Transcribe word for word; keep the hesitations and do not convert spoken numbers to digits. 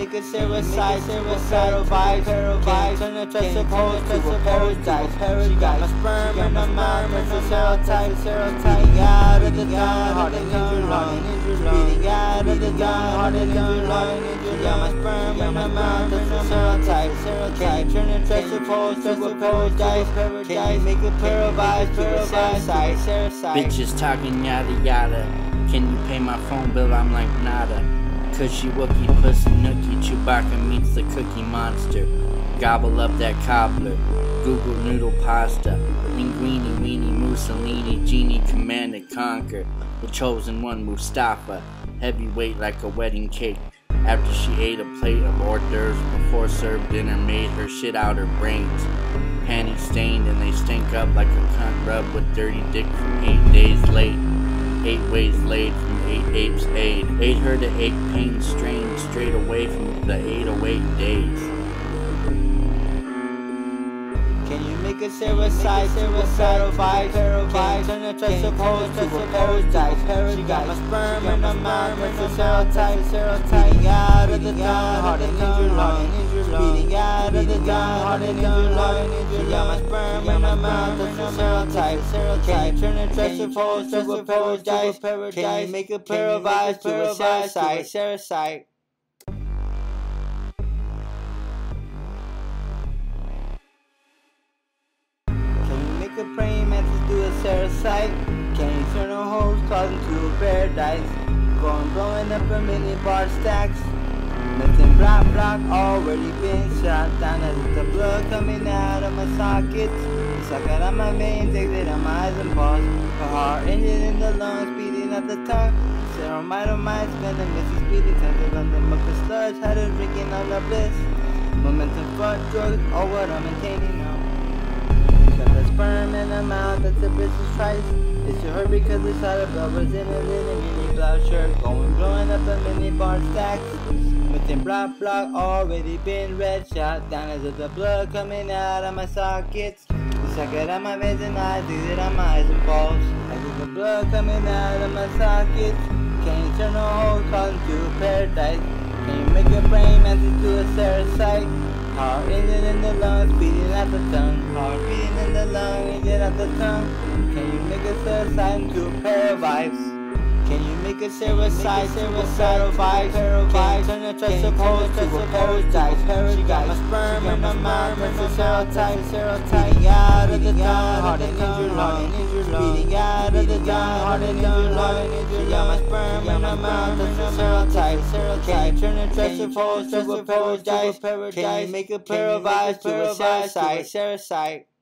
make a suicide, suicidal vibes, vibes, turn a trust supposed to a paradise, paradise. She got my sperm in her mouth, it's a serotype, serotype. Speeding out of the gun, heart and injured lung, speeding out of the gun, heart and injured lung. She got my sperm in her mouth, it's a serotype, serotype. Turn a trust supposed to a paradise, paradise. Make a paradise, paradise, serotype. Bitches talking yada yada. Can you pay my phone bill? I'm like nada. Cushy Wookie, pussy nookie, Chewbacca meets the Cookie Monster. Gobble up that cobbler, Google noodle pasta. Linguini, weenie, Mussolini, genie, command and conquer. The chosen one, Mustafa, heavyweight like a wedding cake. After she ate a plate of hors d'oeuvres before served dinner, made her shit out her brains. Panties stained and they stink up like a cunt rubbed with dirty dick from eight days late. Eight ways laid from eight apes aid. Ate her to ache pain strained straight away from the eight oh eight days. Can you make a suicide, suicidal vibe, vibe? Turn a trust supposed to a paradise, paradise. She got my sperm in her mouth, it's a serotype, serotype. Speeding out of the gun, heart and injured lung, speeding out of the gun, heart and injured lung. She got my sperm in her mouth, it's a serotype, serotype. Turn a trust supposed to a paradise, paradise. Can you make a paradise to a serotype, serotype? A praying mantis do a serotype. Can you turn a hoes cause into a paradise? Going blowing up a mini bar stacks. Nothing block block already been shot down as the blood coming out of my sockets. Suck it on my veins, exit on my eyes and balls. Her heart ended in the lungs, beating up the tongue. Ceromite on my spending, missing speeding, turned on the muck of sludge, had her drinking on the bliss. Momentum front drugs, all what I'm maintaining now. Got the sperm in her mouth, that's a bitch's trice. It's to her because we saw the blood was in a little mini blouse shirt. Going blowing up a mini bar stacks. Within block block, already been red shot down as if the blood coming out of my sockets. The suck it on my veins and eyes, leave it on my eyes and balls. As if the blood coming out of my sockets. Can you turn a whole cause into a paradise? Can you make your brain man to a serotype? Heart ended in the lungs, beating out the tongue. Heart beating in the lung, ended out the tongue. Can you make a suicide into a pair of vibes? Can you make a suicide, suicidal vibes? Can you turn a trust supposed to a paradise? She got my sperm in her mouth, it's a serotype, serotype. Speeding out of the gun, heart and injured lung. Speeding out of the gun, heart and injured lung. She got my sperm in her mouth, it's a serotype, serotype. Can you turn a trust supposed to a paradise? Can you make a pair of vibes to a serotype, serotype?